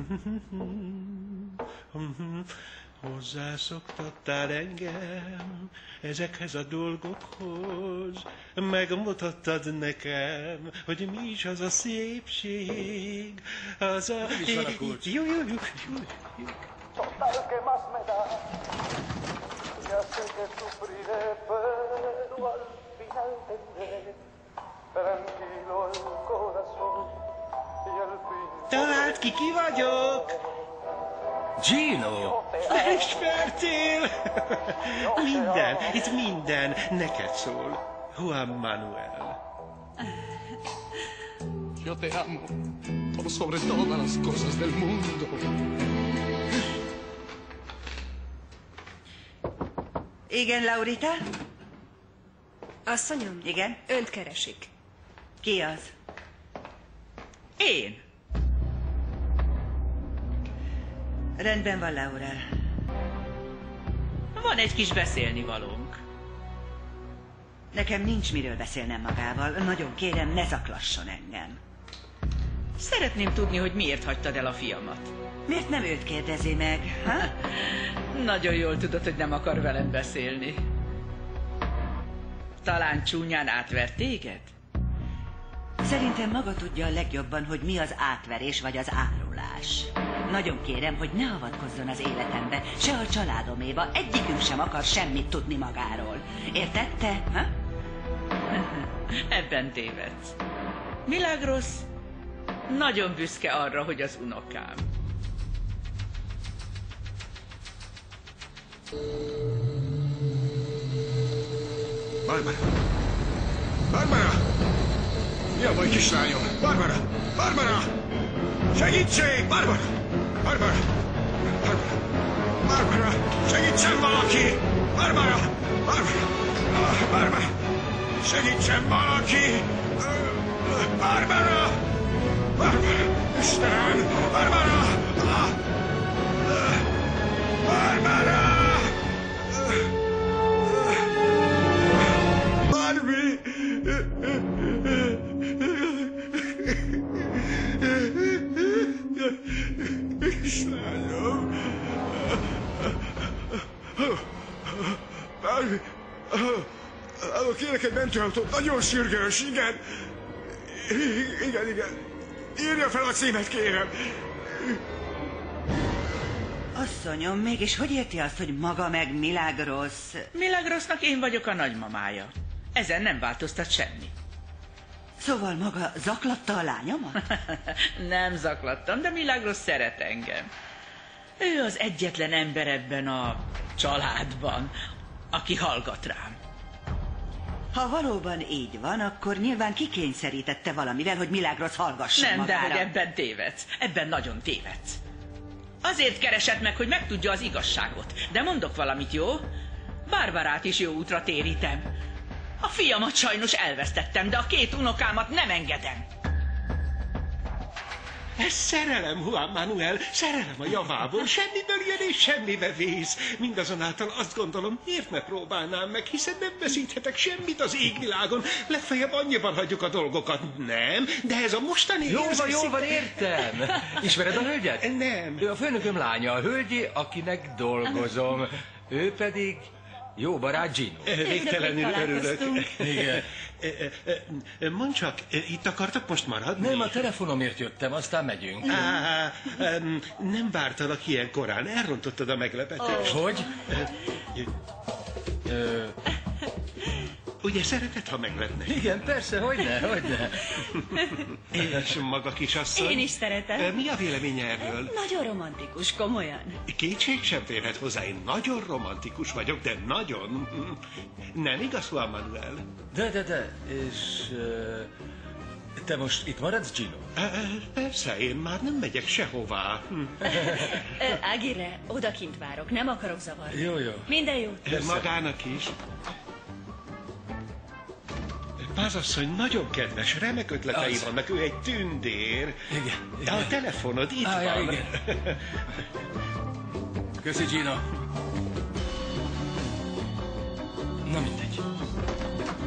Hozzászoktattál engem ezekhez a dolgokhoz, megmutattad nekem, hogy mi is az a szépség, az a... Nem is van a kulcs. Jó. Total que más me da, ya sé que sufriré, pero al final tendré tranquilo el corazón y al fin... Találd ki vagyok! Gino! Felismertél! Itt minden neked szól. Juan Manuel. Yo te amo por sobre todas las cosas del mundo. Igen, Laurita? Asszonyom? Igen? Önt keresik. Ki az? Én. Rendben van, Laura. Van egy kis beszélnivalónk. Nekem nincs miről beszélnem magával. Nagyon kérem, ne zaklasson engem. Szeretném tudni, hogy miért hagytad el a fiamat. Miért nem őt kérdezi meg? Ha? Nagyon jól tudod, hogy nem akar velem beszélni. Talán csúnyán átvert téged? Szerintem maga tudja a legjobban, hogy mi az átverés vagy az árulás. Nagyon kérem, hogy ne avatkozzon az életembe, se a családoméba. Egyikünk sem akar semmit tudni magáról. Érted te? Ha? Ebben tévedsz. Milagros nagyon büszke arra, hogy az unokám. Barbara! Barbara! Mi a baj, kislányom? Barbara! Barbara! Segítség! Barbara! Barbara! Barbara! Barbara! Segítsen valaki! Barbara! Barbara! Barbara! Segítsen valaki! Barbara! Barbara! Istenem! Barbara! Barbara! Barbie! Istenem! Barbie! Kérek egy mentőautót, nagyon sürgős, igen! Igen. Írja fel a címet, kérem! Asszonyom, mégis hogy érti azt, hogy maga meg Milagros? Milagrosnak én vagyok a nagymamája. Ezen nem változtat semmi. Szóval maga zaklatta a lányomat? Nem zaklattam, de Milagros szeret engem. Ő az egyetlen ember ebben a családban, aki hallgat rám. Ha valóban így van, akkor nyilván kikényszerítette valamivel, hogy Milagros hallgasson Nem, magára. de hogy ebben tévedsz. Ebben nagyon tévedsz. Azért keresett meg, hogy megtudja az igazságot. De mondok valamit, jó? Barbarát is jó útra térítem. A fiamat sajnos elvesztettem, de a két unokámat nem engedem. Ez szerelem, Juan Manuel, szerelem a javából. Semmiből jön és semmibe vész. Mindazonáltal azt gondolom, miért ne próbálnám meg, hiszen nem veszíthetek semmit az égvilágon. Legfeljebb annyiban hagyjuk a dolgokat, nem? De ez a mostani Jól van, értem. Ismered a hölgyet? Nem. Ő a főnököm lánya, a hölgyé, akinek dolgozom. Ő pedig jó barát Gino. Végtelenül örülök. Igen. Mondd csak, itt akartak most maradni? Nem, a telefonomért jöttem, aztán megyünk. Nem vártalak ilyen korán, elrontottad a meglepetést. Hogy? Ugye szereted, ha meglepnek? Igen, persze, hogyne. És maga kisasszony? Én is szeretem. Mi a véleménye erről? Nagyon romantikus, komolyan. Kétség sem férhet hozzá, én nagyon romantikus vagyok, de nagyon. Nem igaz, Juan Manuel? De, és... te most itt maradsz, Gino? Persze, én már nem megyek sehová. Ágire, odakint várok, nem akarok zavarni. Jó. Minden jót. Magának is. Pázasszony nagyon kedves, remek ötletei vannak, ő egy tündér. Igen. De a telefonod itt van. Igen. Köszi, Gino. Na mindegy.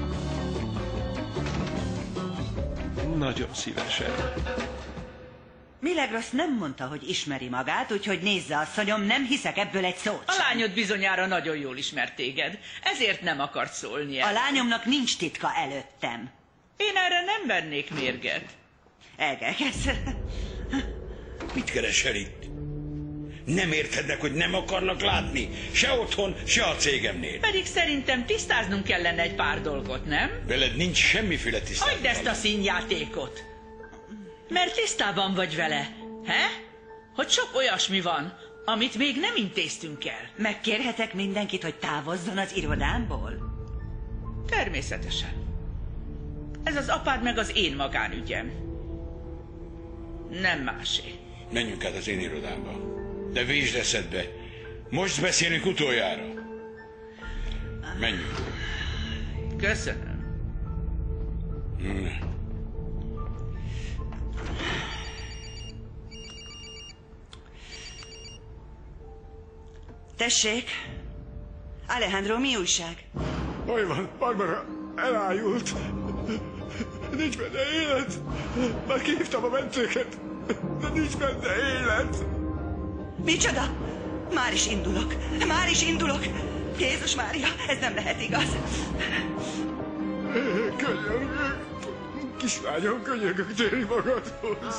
Nagyon szívesen. Milagros nem mondta, hogy ismeri magát, úgyhogy nézze, asszonyom, nem hiszek ebből egy szót A sem. lányod bizonyára nagyon jól ismert téged, ezért nem akart szólni. A lányomnak nincs titka előttem. Én erre nem vennék mérget. Elgelkedsz. Mit keresel itt? Nem érted meg, hogy nem akarnak látni? Se otthon, se a cégemnél. Pedig szerintem tisztáznunk kellene egy pár dolgot, nem? Veled nincs semmiféle tisztázás. Hagyd ezt a színjátékot! Mert tisztában vagy vele, he? Hogy sok olyasmi van, amit még nem intéztünk el. Megkérhetek mindenkit, hogy távozzon az irodámból? Természetesen. Ez az apád meg az én magánügyem. Nem másé. Menjünk át az én irodámba. De vézsd eszedbe. Most beszélünk utoljára. Menjünk. Köszönöm. Tessék! Alejandro, mi újság? Baj van, Barbara elájult. Nincs benne élet. Már kihívtam a mentőket, de nincs benne élet. Micsoda? Már is indulok. Már is indulok. Jézus Mária, ez nem lehet igaz. Könyörgök. Kislányom, könyörgök, térj magadhoz.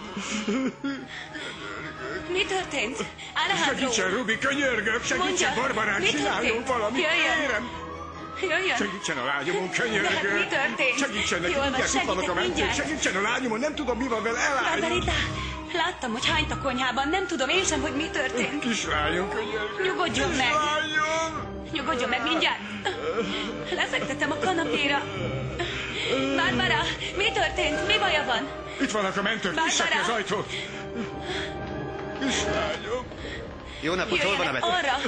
Mi történt? Alejandro! Segítsen, Ruby, könyörgök, segítsen, Mondja, Barbarát, mi csináljon történt? valamit, Jöjjön. kérem. Jöjjön! Segítsen a lányomon, könyörgök. De hát mi történt? Segítsen neki, Jól van, mindjárt itt vannak a segítek mentők. mindjárt. Segítsen a lányomon, nem tudom, mi van vele, elájult. Margarita, láttam, hogy hányt a konyhában, nem tudom én sem, hogy mi történt. Kislányom, könyörgök. Nyugodjon meg. Kislányom. Nyugodjon meg mindjárt. Lefektetem a kanapéra. Barbara, mi történt? Mi baja van? Itt vannak a mentők, Barbara. nyissák ki az ajtót. Kislányom. Jó napot, hol van a Jöjjenek beteg? arra!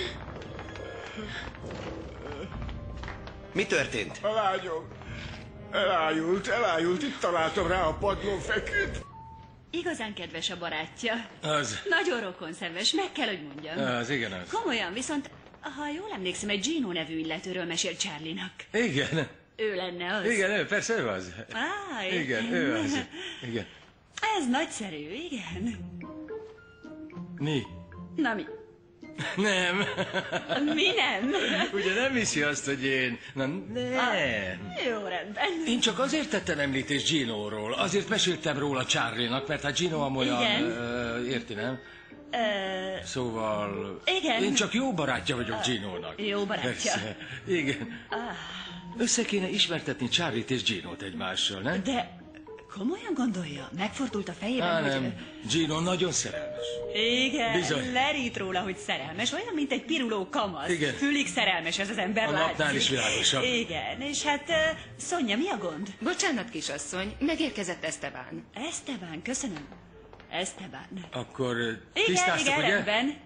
Mi történt? A lányom. Elájult, itt találtam rá a padlón feküdt. Igazán kedves a barátja. Az. Nagyon rokonszenves, meg kell, hogy mondjam. Az, igen az. Komolyan, viszont, ha jól emlékszem, egy Gino nevű illetőről mesélt Charlie-nak. Igen. Ő lenne az. Igen, ő, persze ő az. Igen, ő az. Igen. Ez nagyszerű, igen. Mi? Na mi? Nem. Mi nem? Ugye nem hiszi azt, hogy én... Na, nem. Jó, rendben. Én csak azért tettem említést Gino-ról, azért meséltem róla Charlie-nak, mert hát Gino amolyan... Igen. Érti, nem? Szóval... Igen. Én csak jó barátja vagyok Gino-nak. Jó barátja. Persze. Igen. Össze kéne ismertetni Charlie-t és Gino-t egymással, nem? De komolyan gondolja? Megfordult a fejében, Á, hogy... nem. Gino nagyon szerelmes. Igen, Bizony. lerít róla, hogy szerelmes, olyan, mint egy piruló kamasz. Igen. Fülig szerelmes ez az ember, A látszik. napnál is világosabb. Igen, és hát, Szonya, mi a gond? Bocsánat, kisasszony, megérkezett Esztebán. Esztebán, köszönöm. Esztebán. Akkor Igen, tisztáztuk, igen, ugye? rendben.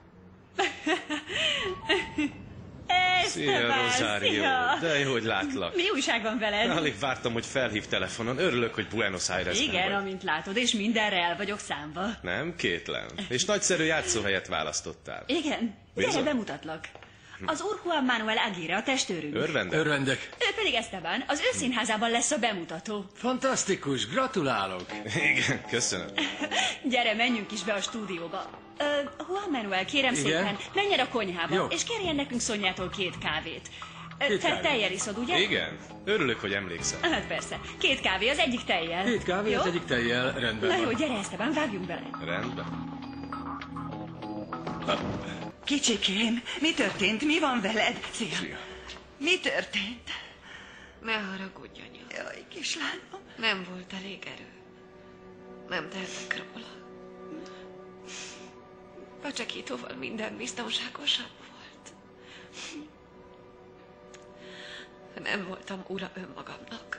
Szia, Rosario. szia! De jó, hogy látlak. Mi újság van veled? Alig vártam, hogy felhív telefonon. Örülök, hogy Buenos Airesben Igen, vagy. amint látod, és mindenre el vagyok számva. Nem, kétlem. És nagyszerű játszóhelyet választottál. Igen, Bizony. gyere, bemutatlak. Az úr Juan Manuel Aguirre, a testőrünk. Örvendek? Örvendek. Ő pedig Esteban, az ő színházában lesz a bemutató. Fantasztikus, gratulálok. Igen, köszönöm. Gyere, menjünk is be a stúdióba. Juan Manuel, kérem Igen? szépen, menj el a konyhába, Jó. és kérjen nekünk Szonyától 2 kávét. Két Te kávét. tejjel iszod, ugye? Igen, örülök, hogy emlékszem. Hát persze. 2 kávé, az egyik tejjel. 2 kávé, Jó? az egyik tejjel, rendben Na van. jó, gyere Esteban, vágjunk bele. Rendben. Kicsikém, mi történt? Mi van veled? Szia. Mi történt? Ne haragudj, anya. Jaj, kislányom. Nem volt elég erő. Nem tehetek róla. Pacsekítóval minden biztonságosabb volt. Nem voltam ura önmagamnak.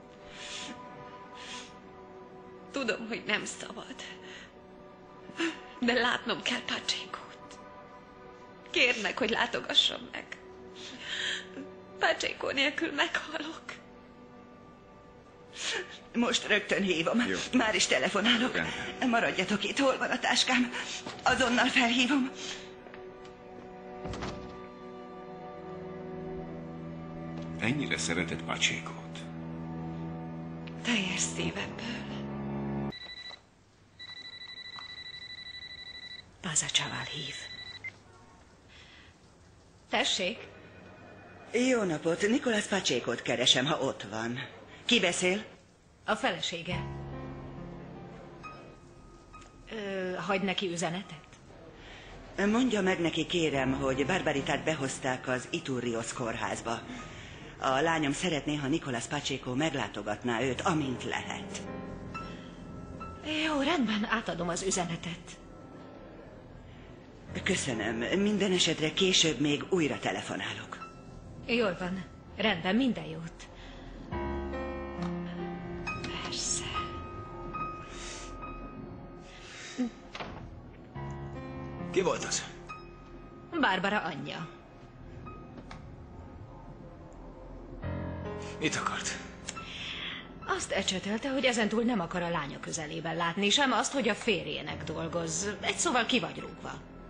Tudom, hogy nem szabad. De látnom kell Pacsékót. Kérnek, hogy látogassam meg. Pacsékó nélkül meghalok. Most rögtön hívom. Jó. Már is telefonálok. Maradjatok itt, hol van a táskám? Azonnal felhívom. Ennyire szereted Pacsékót? Teljes szívemből. Pazacsával hív. Tessék? Jó napot, Nicolas Pacheco-t keresem, ha ott van. Ki beszél? A felesége. Hagy neki üzenetet? Mondja meg neki, kérem, hogy Barbaritát behozták az Iturrios kórházba. A lányom szeretné, ha Nicolas Pacheco meglátogatná őt, amint lehet. Jó, rendben, átadom az üzenetet. Köszönöm. Minden esetre később még újra telefonálok. Jól van. Rendben, minden jót. Persze. Ki volt az? Barbara anyja. Mit akart? Azt ecsetelte, hogy ezentúl nem akar a lánya közelében látni, sem azt, hogy a férjének dolgoz. Egy szóval ki vagy rúgva.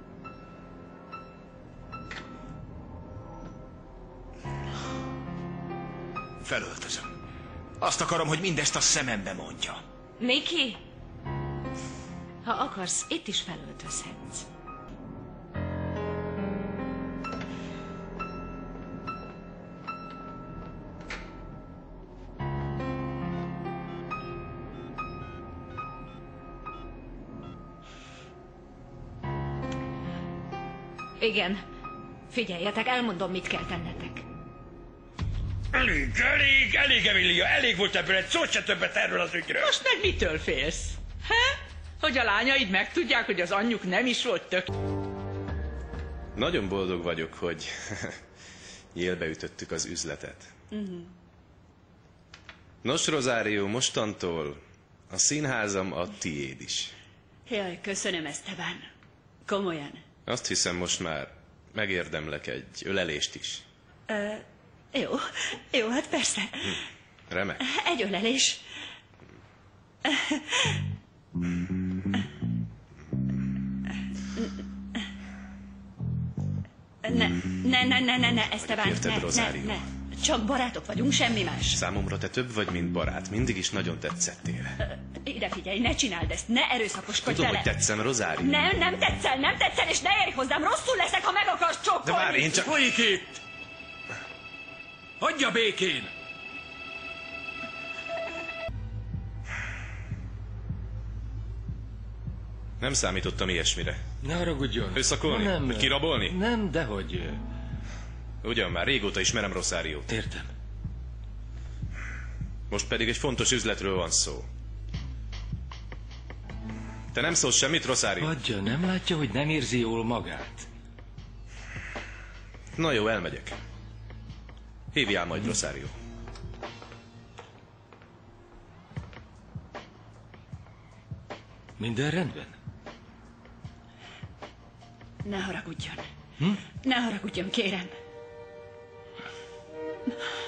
Felöltözöm. Azt akarom, hogy mindezt a szemembe mondja. Niki? Ha akarsz, itt is felöltözhetsz. Igen. Figyeljetek, elmondom, mit kell tennetek. Elég, Emilia, elég volt ebből, egy szót se többet erről az ügyről. Most meg mitől félsz? Hogy a lányaid megtudják, hogy az anyjuk nem is volt tök... Nagyon boldog vagyok, hogy jélbe ütöttük az üzletet. Nos, Rosario, mostantól a színházam a tiéd is. Jaj, köszönöm, Esteban. Komolyan. Azt hiszem, most már megérdemlek egy ölelést is. Jó, hát persze. Remek. Egy ölelés. Ne, Esteban, Érted, Rosario? ne. Csak barátok vagyunk, semmi más. Számomra te több vagy, mint barát. Mindig is nagyon tetszettél. Ide figyelj, ne csináld ezt, ne erőszakoskodj Tudom, vele. hogy tetszem, Rosario. Nem tetszel, és ne érj hozzám, rosszul leszek, ha meg akarsz csókolni. De várj, én csak... Folyik itt! Hagyja békén! Nem számítottam ilyesmire. Ne haragudjon. Összakolni? Nem. Vagy kirabolni? Nem, dehogy. Ugyan már, régóta ismerem Rosáriót. Értem. Most pedig egy fontos üzletről van szó. Te nem szólsz semmit, Rosario? Hagyja, nem látja, hogy nem érzi jól magát? Na jó, elmegyek. Hívjál majd, Rosario. Minden rendben? Ne haragudjon. Ne haragudjon, kérem.